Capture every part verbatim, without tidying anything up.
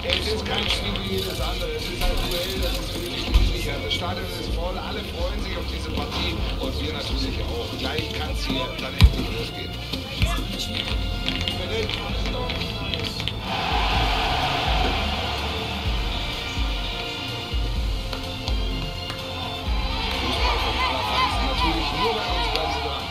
Es ist kein Spiel wie jedes andere. Es ist ein Duell, das ist wirklich riesig. Das Stadion ist voll, alle freuen sich auf diese Partie und wir natürlich auch. Gleich kann es hier dann endlich losgehen. Fußball vom Allerfeinsten, natürlich nur bei uns, bleiben Sie dran.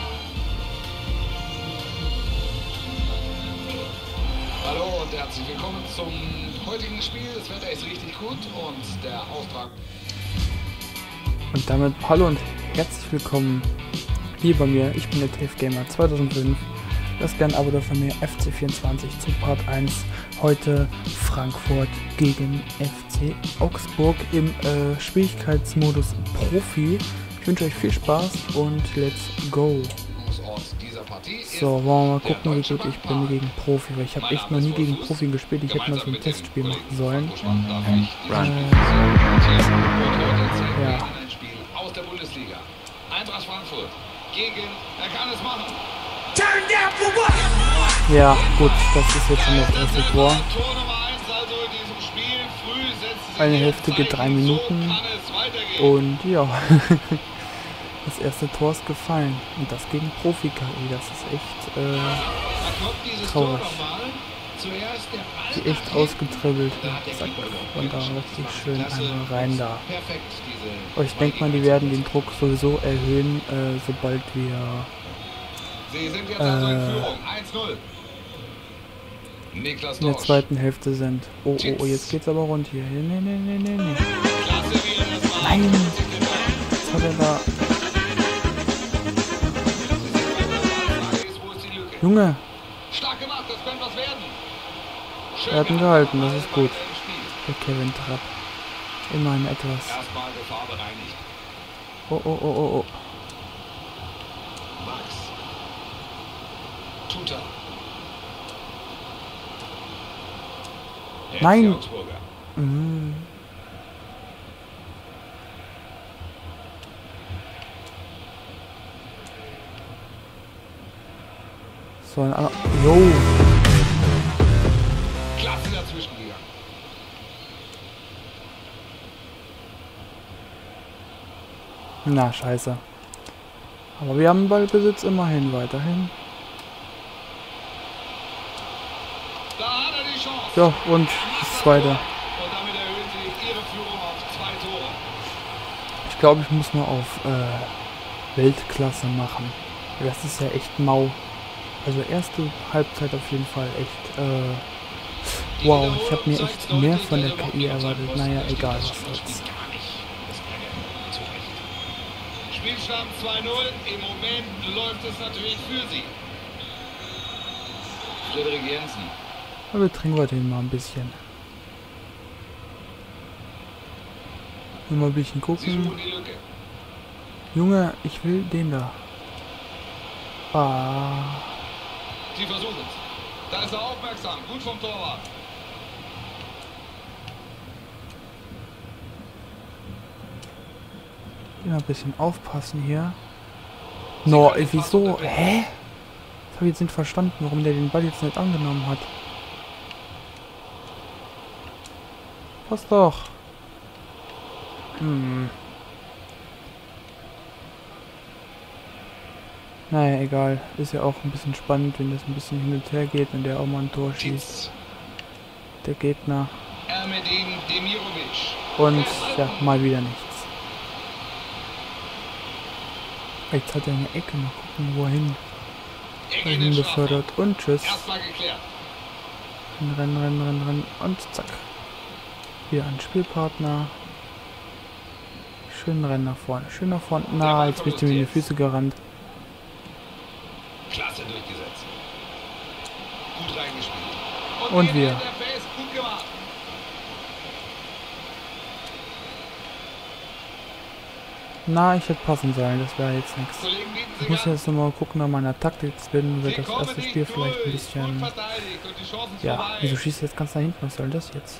Hallo und herzlich willkommen zum heutigen Spiel. Das Wetter ist richtig gut und der Auftrag. Und damit hallo und herzlich willkommen hier bei mir. Ich bin der T F Gamer zweitausendfünf. Lasst gerne ein Abo da von mir, F C vierundzwanzig zu Part eins. Heute Frankfurt gegen F C Augsburg im äh, Schwierigkeitsmodus Profi. Ich wünsche euch viel Spaß und let's go. So, wollen wir mal gucken, wie gut ich bin gegen Profi, weil ich habe echt noch nie gegen Profi gespielt. Ich hätte mal so ein Testspiel machen sollen. Äh, ja. Aus der Bundesliga. Eintracht Frankfurt gegen, er kann es machen. Ja, gut, das ist jetzt schon das erste Tor. Eine Hälfte geht drei Minuten. Und ja, das erste Tor ist gefallen. Und das gegen Profi-K I. Das ist echt äh, traurig. Die echt ausgetribbelt. Zack, und da richtig schön einmal rein da. Aber ich denke mal, die werden den Druck sowieso erhöhen, äh, sobald wir äh, in der zweiten Hälfte sind. Oh, oh, oh, jetzt geht's aber rund hier. Nee, nee, nee, nee, nee. Nein! Was hat er da? Junge! Er hat ihn gehalten, das ist gut. Der Kevin Trapp. Immerhin etwas. Oh, oh, oh, oh, oh. Nein! Mhm. So, ein anderer. Jo! Klasse dazwischen gegangen. Na, scheiße. Aber wir haben Ballbesitz immerhin weiterhin. Da hat er die Chance. Ja, und das zweite. Und damit erhöhen sie ihre Führung auf zwei Tore. Ich glaube, ich muss mal auf äh, Weltklasse machen. Das ist ja echt mau. Also erste Halbzeit auf jeden Fall echt äh, wow, ich habe mir echt mehr von der K I erwartet. Naja, egal, was soll's. Spielstand zwei null. Im Moment läuft es natürlich für sie. Frederik Jensen. Aber wir trinken wir den mal ein bisschen. Nur mal ein bisschen gucken. Junge, ich will den da. Ah. Sie versuchen es. Da ist er aufmerksam. Gut vom Torwart. Immer ein bisschen aufpassen hier. No, ey, wieso? Hä? Das habe ich jetzt nicht verstanden, warum der den Ball jetzt nicht angenommen hat. Passt doch. Hm. Naja, egal. Ist ja auch ein bisschen spannend, wenn das ein bisschen hin und her geht und der auch mal ein Tor schießt. Der Gegner. Und ja, mal wieder nichts. Jetzt hat er eine Ecke. Mal gucken, wohin. Dahin befördert. Und tschüss. Rennen, rennen, rennen, rennen, rennen. Und zack. Wieder ein Spielpartner. Schön rennen nach vorne. Schön nach vorne. Na, jetzt bist du mir in die Füße gerannt. Klasse durchgesetzt. Gut reingespielt. Und, Und wir. Gut gemacht. Na, ich hätte passen sollen, das wäre jetzt nichts. Ich muss jetzt nochmal gucken nach meiner Taktik. Jetzt werden wir das erste Spiel vielleicht ein bisschen... Ja, wieso schießt du jetzt ganz nach hinten? Was soll das jetzt?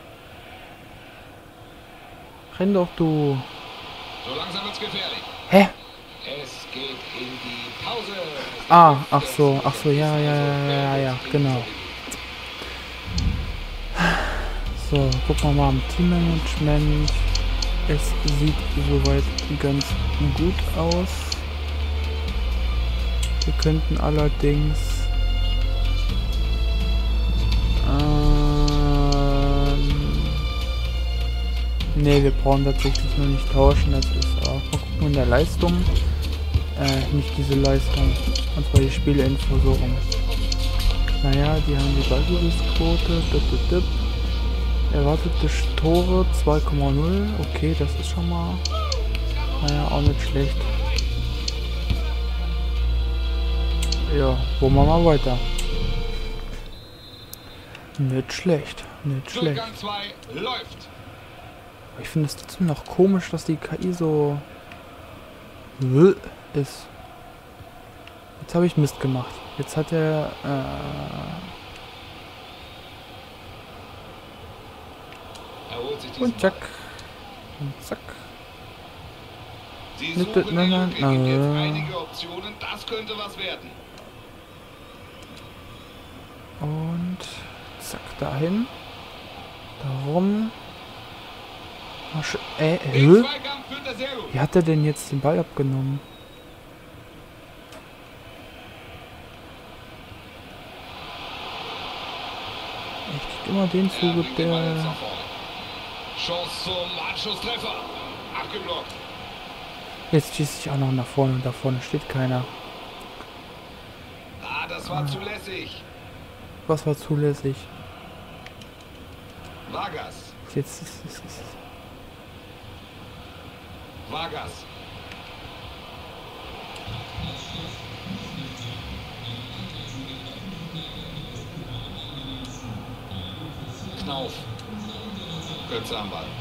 Renn doch, du! So langsam wird's gefährlich. Hä? Es geht in die Pause. Ah, ach so, ach so, ja, ja, ja, ja, ja, genau. So, gucken wir mal am Teammanagement. Es sieht soweit ganz gut aus. Wir könnten allerdings ähm, ne, wir brauchen tatsächlich nur nicht tauschen. Das ist auch. Mal gucken in der Leistung. Äh, nicht diese Leistung. Und zwar die Spieleinfo so rum. Naja, die haben die Ballbesitzquote. Dip, dip, dip. Erwartete Tore zwei Komma null. Okay, das ist schon mal. Naja, auch nicht schlecht. Ja, wollen wir mal weiter. Nicht schlecht, nicht schlecht. Ich finde es trotzdem noch komisch, dass die K I so ist. Jetzt habe ich Mist gemacht. Jetzt hat er äh und zack. Und zack. Sie suchen nein, nein, nein, jetzt nein. einige Optionen, das könnte was werden. Und zack, dahin. Darum. Ach, äh, äh? Wie hat er denn jetzt den Ball abgenommen? Ich krieg immer den Zug, der... Chance zum Anschlusstreffer. Abgeblockt. Jetzt schieße ich auch noch nach vorne und da vorne steht keiner. Ah, das war ah. zulässig. Was war zulässig? Vargas. Jetzt ist es. Vargas. Knauf. Kürzer am Ball.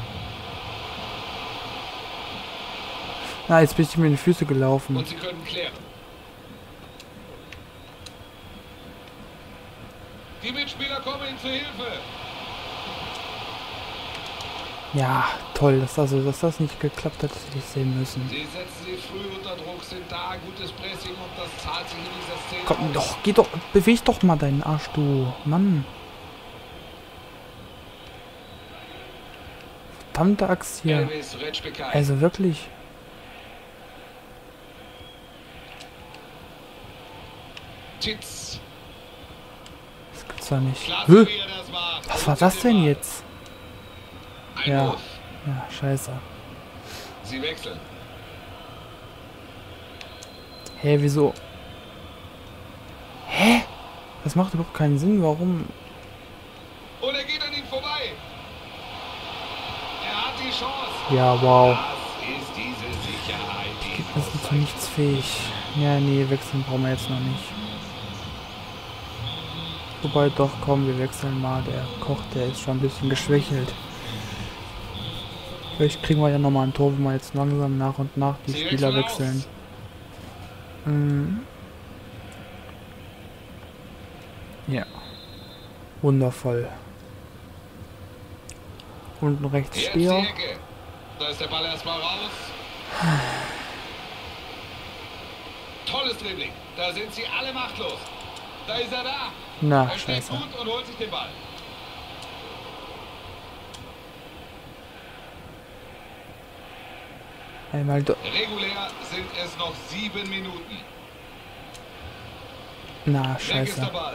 Na, jetzt bin ich mir in die Füße gelaufen. Und sie können klären. Die Mitspieler kommen ihnen zu Hilfe. Ja, toll, dass, also, dass das nicht geklappt hat, das hätte ich sehen müssen. Sie setzen sie früh unter Druck, sind da, gutes Pressing und das zahlt sich in dieser Szene. Komm aus. doch, geh doch, beweg doch mal deinen Arsch, du Mann. Verdammte Axt hier. Also wirklich. Titz. Das gibt's doch nicht. Klasse, das war. Was war das denn jetzt? Ein Ja. Wurf. Ja, scheiße. Sie wechseln. Hä, wieso? Hä? Das macht überhaupt keinen Sinn, warum? Und er geht an ihm vorbei. Er hat die Chance. Ja, wow. Das ist diese Sicherheit. Die Gegner sind zu nichts fähig. Ja, nee, wechseln brauchen wir jetzt noch nicht. Wobei doch, komm, wir wechseln mal. Der Koch, der ist schon ein bisschen geschwächelt. Vielleicht kriegen wir ja nochmal ein Tor, wenn wir jetzt langsam nach und nach die Sie Spieler wechseln wechseln. Mhm. Ja. Wundervoll. Unten rechts Jetzt Speer. die Ecke. Da ist der Ball erstmal raus. Tolles Dribbling. Da sind sie alle machtlos. Da ist er da. Na, er steht scheiße. gut und holt sich den Ball. Einmal do Regulär sind es noch sieben Minuten. Na, Weg ist scheiße. der Ball.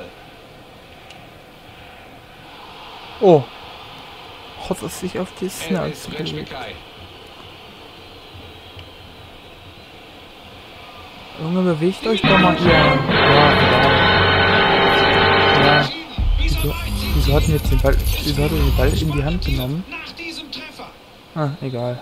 Oh. Hat es sich auf die Snarz Elvis gelegt. Retschbekai. Junge, bewegt euch doch mal hier. Ja, ja. Ja. Wieso, wieso hat denn jetzt den Ball, wieso hat er den Ball in die Hand genommen? Nach diesem Treffer. Ah, egal.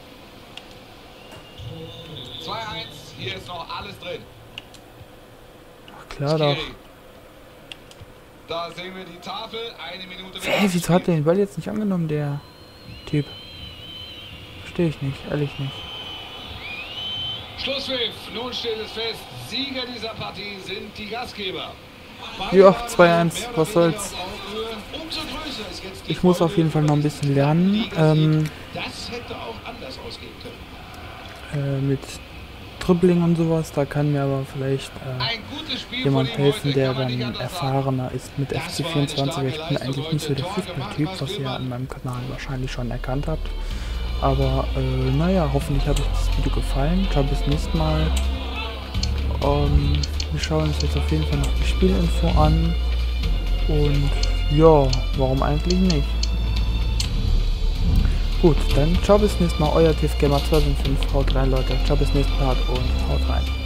zwei eins. Hier ist noch alles drin. Ach, klar doch. Skiri. Da sehen wir die Tafel. Eine Minute. Hä, wieso hat der den Ball jetzt nicht angenommen, der Typ? Verstehe ich nicht, ehrlich nicht. Schlusspfiff. Nun steht es fest. Sieger dieser Partie sind die Gastgeber. Ja, zwei eins, was soll's. Ich muss auf jeden Fall noch ein bisschen lernen. Ähm, Das hätte auch anders ausgehen können. äh, mit Dribbling und sowas. Da kann mir aber vielleicht äh, Ein gutes Spiel jemand von ihm helfen, heute, der kann man nicht dann anders erfahrener ist mit F C vierundzwanzig. eine Ich bin starke eigentlich nicht so der Leistung heute. Fußballtyp, Marc was ihr Wilbert. an meinem Kanal wahrscheinlich schon erkannt habt. Aber äh, naja, hoffentlich hat euch das Video gefallen. Ciao, bis nächstes Mal. Ähm, wir schauen uns jetzt auf jeden Fall noch die Spielinfo an. Und ja, warum eigentlich nicht? Gut, dann ciao bis nächstes Mal, euer TFGamer zweitausendfünf. Haut rein, Leute. Ciao bis nächsten Part und haut rein.